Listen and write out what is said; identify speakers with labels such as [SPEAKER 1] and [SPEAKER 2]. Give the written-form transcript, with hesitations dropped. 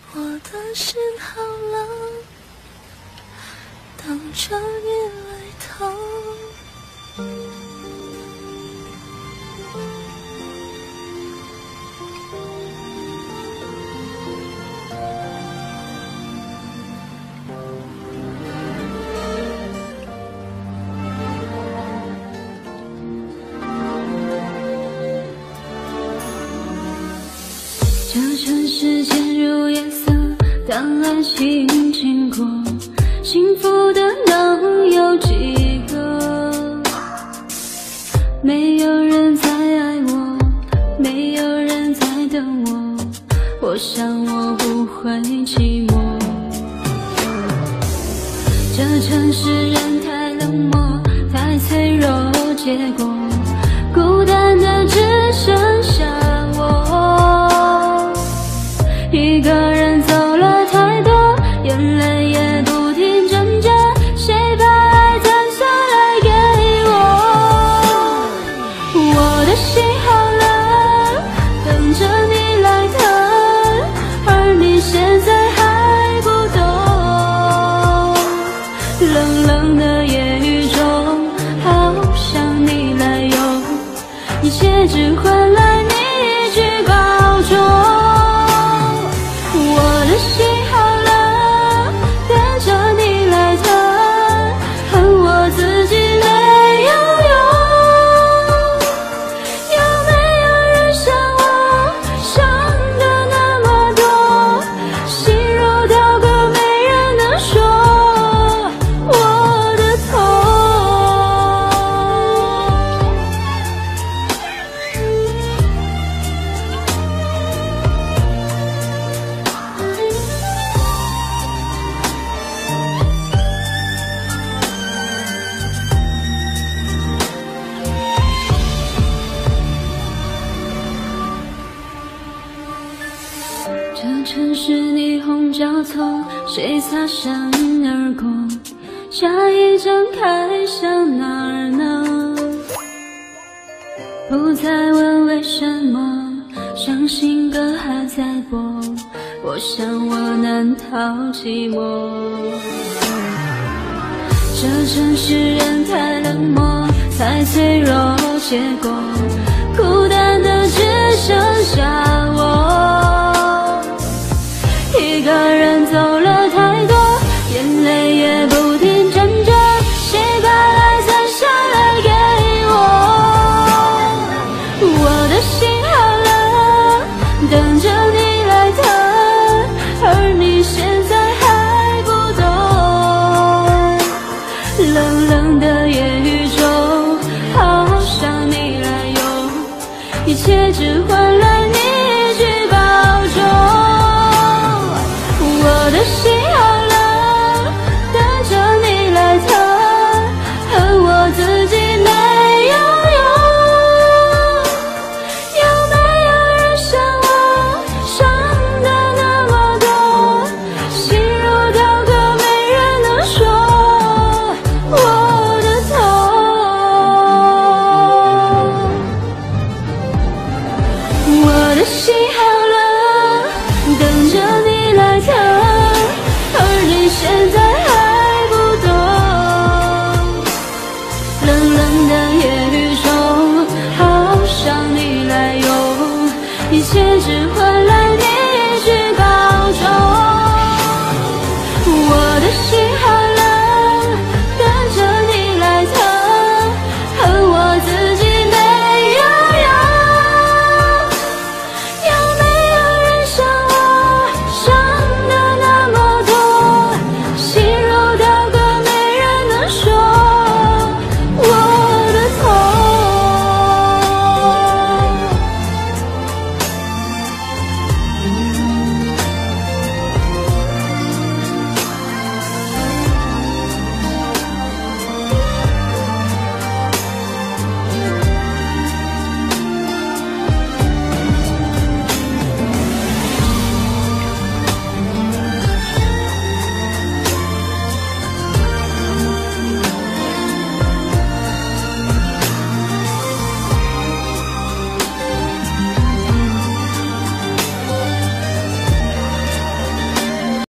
[SPEAKER 1] 我的心好冷，等着你来疼。
[SPEAKER 2] 这城市渐入夜色，当爱情经过，幸福的能有几个？没有人在爱我，没有人在等我，我想我不会寂寞。这城市人太冷漠，太脆弱，结果孤单的只剩下我，一个人走了太多，眼泪也不停挣扎，谁把爱攒下来给我？我的心好冷，等着你来疼，而你现在还不懂。冷冷的夜雨中，好想你来拥，一切只换来你一句保重。我的心好冷，等着你来疼，恨我自己没有用。有没有人像我，伤得那么多，心如刀割，没人能说我的痛。这城市霓虹交错，谁擦身而过？下一站开向哪儿呢？不再问为什么，伤心歌还在播，我想我难逃寂寞。这城市人太冷漠，太脆弱，结果孤单的只剩下我。